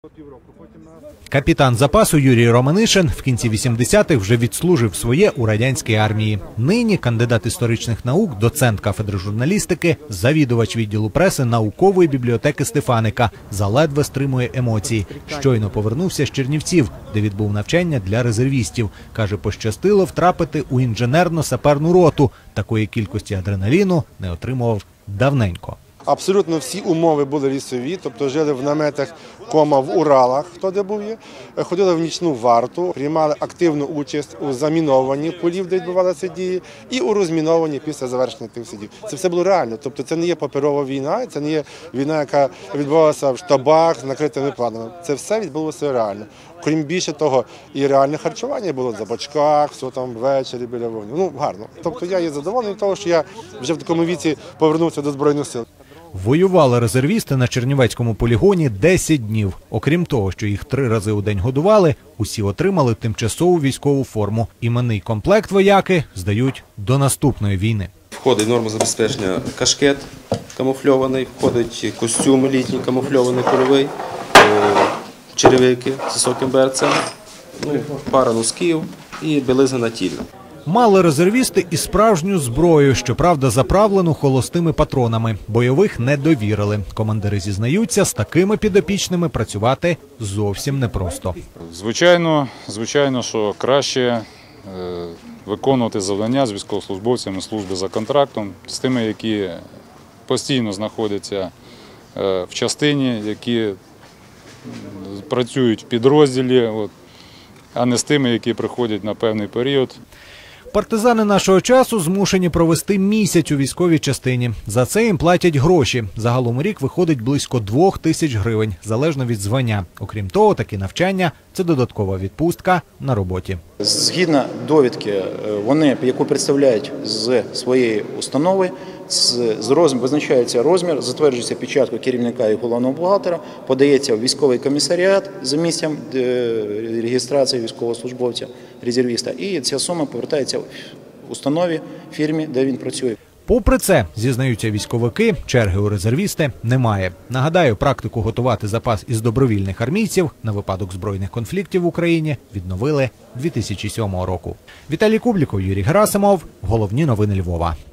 Капітан запасу Юрій Романишин в кінці 80-х вже відслужив своє у радянській армії. Нині кандидат історичних наук, доцент кафедри журналістики, завідувач відділу преси наукової бібліотеки Стефаника. Заледве стримує емоції. Щойно повернувся з Чернівців, де відбув навчання для резервістів. Каже, пощастило втрапити у інженерно-саперну роту. Такої кількості адреналіну не отримував давненько. Абсолютно всі умови були лісові, тобто жили в наметах, в Уралах, хто де був є, ходили в нічну варту, приймали активну участь у замінованні полів, де відбувалися дії, і у розмінованні після завершення тих всіх дій. Це все було реально, тобто це не є паперова війна, це не є війна, яка відбувалася в штабах з накритими планами. Це все відбулося реально. Крім більше того, і реальне харчування було за бочках, все там ввечері біля вогню. Ну, гарно. Тобто я є задоволений того, що я вже в такому віці повернувся до Збройних сил. Воювали резервісти на Чернівецькому полігоні 10 днів. Окрім того, що їх 3 рази у день годували, усі отримали тимчасову військову форму. Іменний комплект вояки здають до наступної війни. Входить норма забезпечення кашкет камуфльований, входить костюм літній камуфльований польовий, черевики з високим берцем, пара носків і білизна натільна. Мали резервісти і справжню зброю, щоправда, заправлену холостими патронами. Бойових не довірили. Командири зізнаються, з такими підопічними працювати зовсім непросто. Звичайно, що краще виконувати завдання з військовослужбовцями служби за контрактом, з тими, які постійно знаходяться в частині, які працюють в підрозділі, а не з тими, які приходять на певний період. Партизани нашого часу змушені провести місяць у військовій частині. За це їм платять гроші. Загалом у рік виходить близько 2000 гривень, залежно від звання. Окрім того, такі навчання – це додаткова відпустка на роботі. Згідно довідки, вони, яку представляють з своєї установи, визначається розмір, затверджується печаткою керівника і головного бухгалтера, подається в військовий комісаріат за місцем реєстрації військовослужбовця, резервіста, і ця сума повертається в установі, фірмі, де він працює. Попри це, зізнаються військовики, черги у резервісти немає. Нагадаю, практику готувати запас із добровільних армійців на випадок збройних конфліктів в Україні відновили 2007 року. Віталій Кубліков, Юрій Герасимов. Головні новини Львова.